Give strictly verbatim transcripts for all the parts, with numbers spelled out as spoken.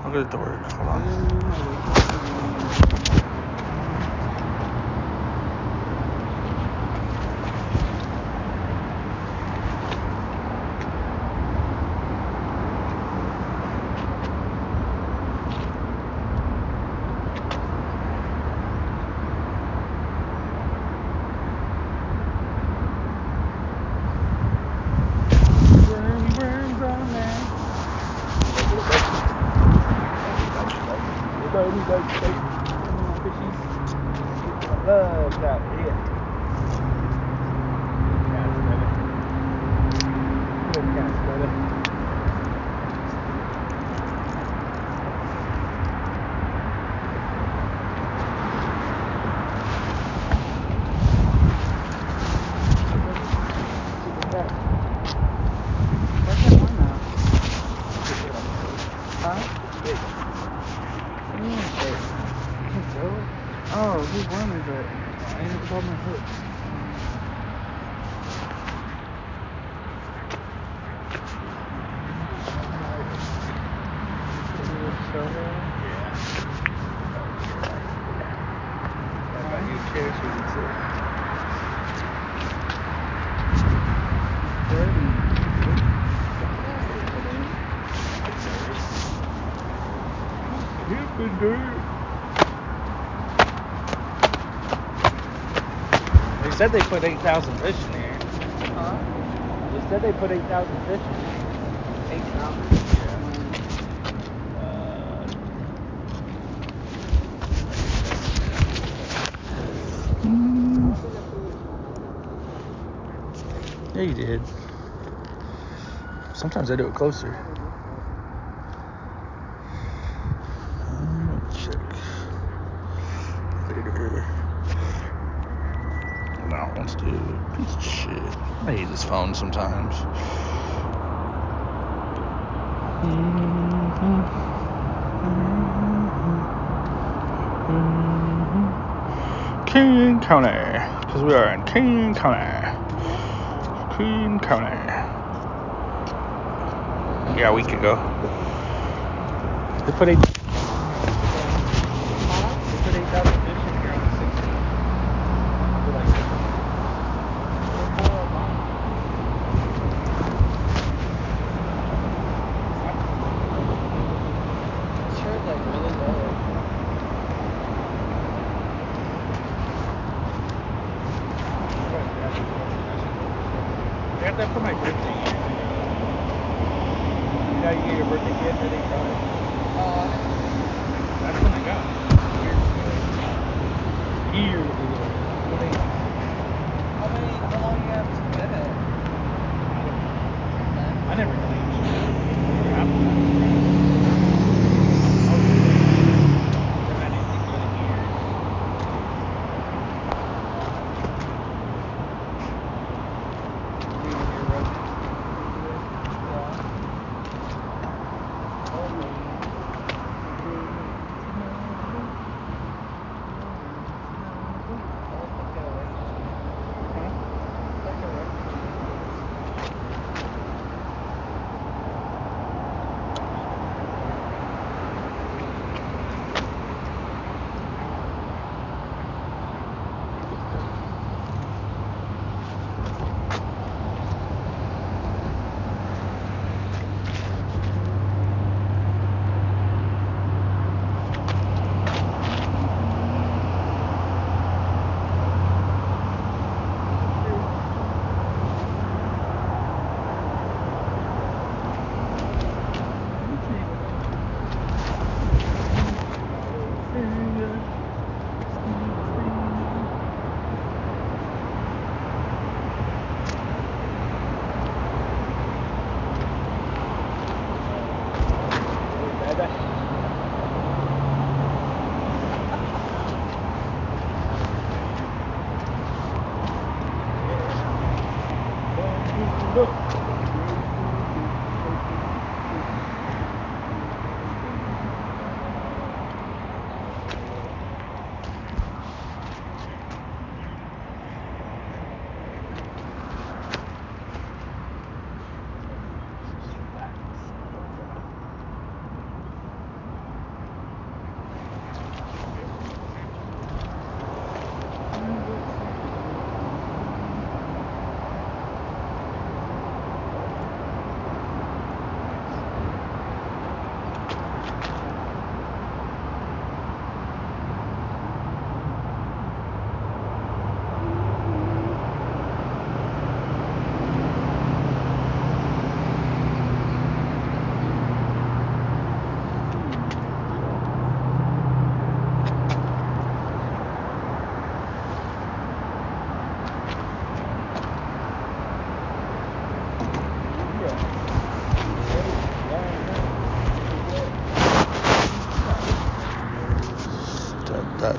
I'll get it to work. Hold on. Love that, yeah. Good cats, brother. What's that one now? Huh? Oh, whose one is it? I ain't called my hook. Yeah. I got new chairs so you can sit. Dirty. You've been dirty. They said they put eight thousand fish in here. Huh? They said they put eight thousand fish in here. eight thousand? Yeah, you did. Sometimes I do it closer. Um, check. Later. No, let's do it. Piece of shit. I hate this phone sometimes. King County. Because we are in King County. King County. Yeah, a week ago. They put eight. They put eight thousand fish in here on the sixteenth. Sure, it's like really low. I got that for my birthday. You know, you get your birthday gift at eight dollars. Oh, That's when I got it. Years ago. Years ago. When they- how many, how long you have to get it? I never cleaned shit. I didn't think of it in years.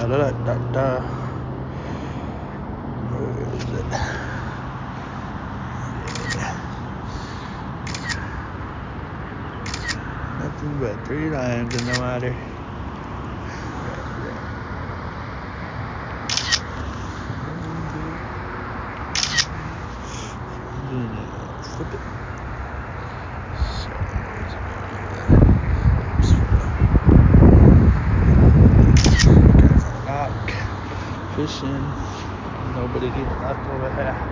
Da da da da da. Where is it? Yeah. Nothing but pretty lines in the water. Flip it. Dock, fishing. Nobody even left over here.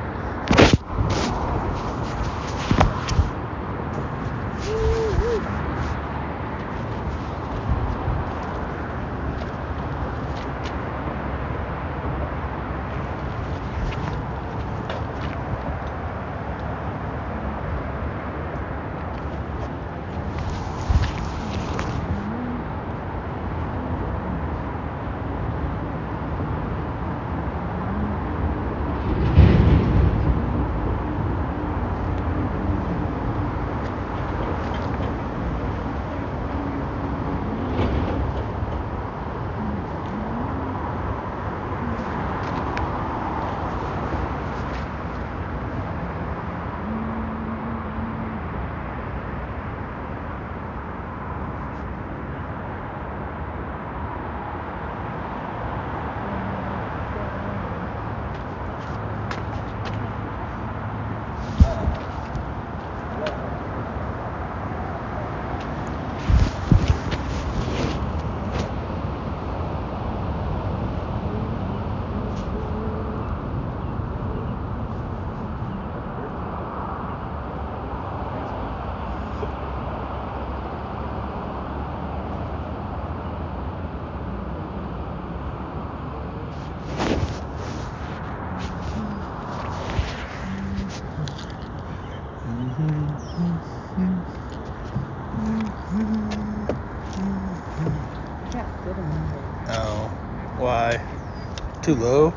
Oh, why? Too low?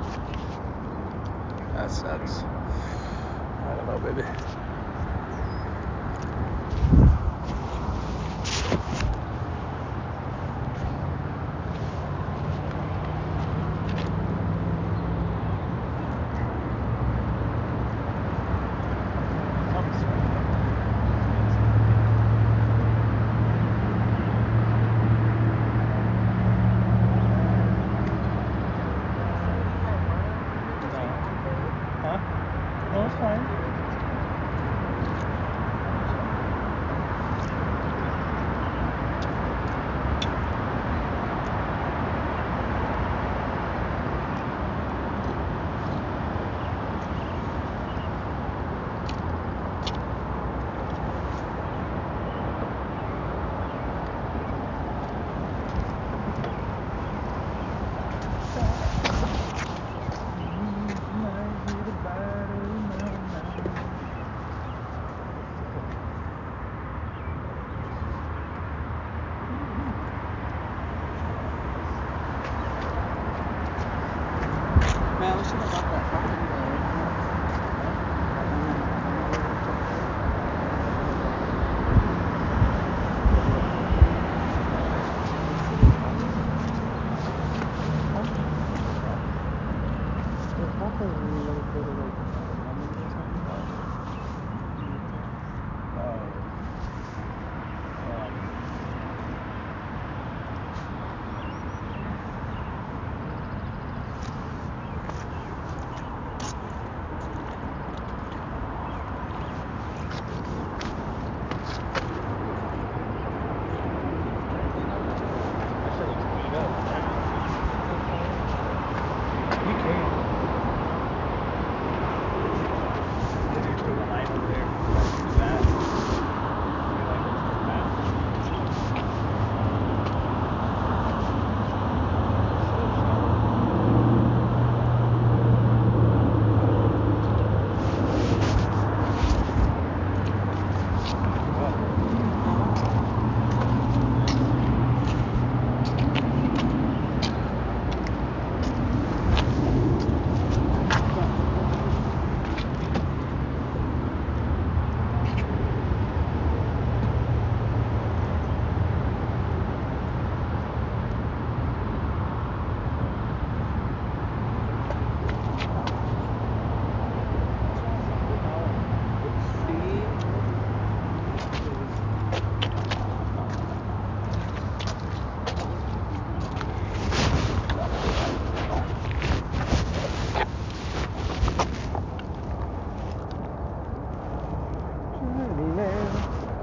That sucks. I don't know, baby. Huh? No, it's fine.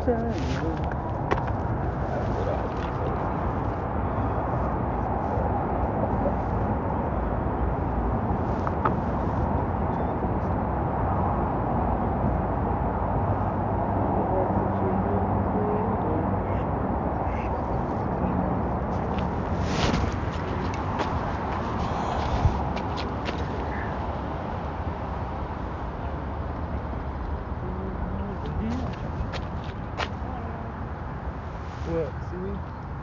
What? Seaweed?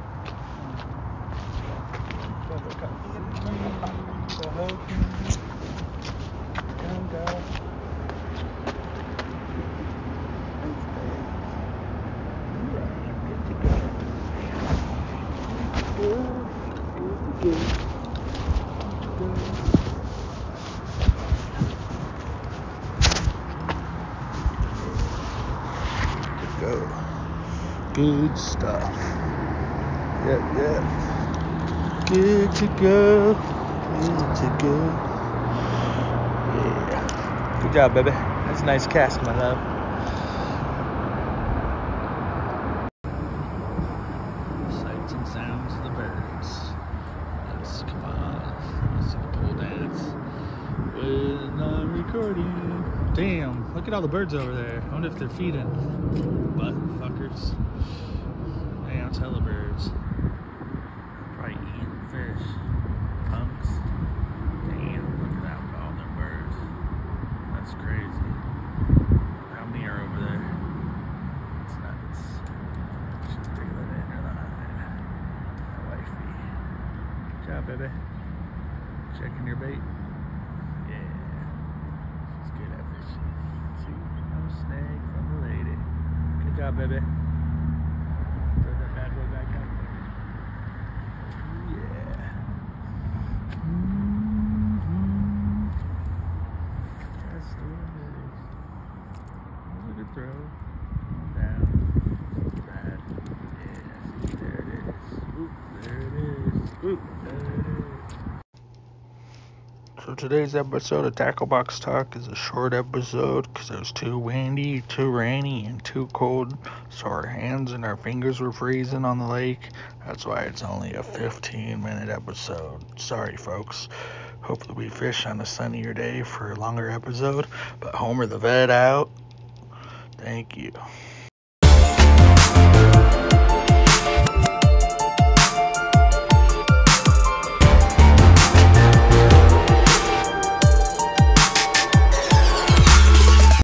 The whole Come go. Go. Good stuff. Yep, yep. Good to go. Good to go. Yeah. Good job, baby. That's a nice cast, my love. Sights and sounds of the birds. Let's come on. Let's see the pole dance. When I'm recording. Damn, look at all the birds over there. I wonder if they're feeding. Butt fuckers. Damn, telebirds. Probably eating fish. Punks. Damn, look at that, all them birds. That's crazy. How many are over there? It's nuts. She's breathing in her line. My wifey. Good job, baby. Checking your bait. Yeah. She's good at fishing. See, no snag from the lady. Good job, baby. Throw that bad boy back out there. Yeah. Mm-hmm. That's the way it is. Look at throw. Down. Bad. Yeah. There it is. Oop, there it is. Oop, there it is. So today's episode of Tackle Box Talk is a short episode because it was too windy, too rainy, and too cold. So our hands and our fingers were freezing on the lake. That's why it's only a fifteen minute episode. Sorry, folks. Hopefully we fish on a sunnier day for a longer episode. But Homer the Vet out. Thank you.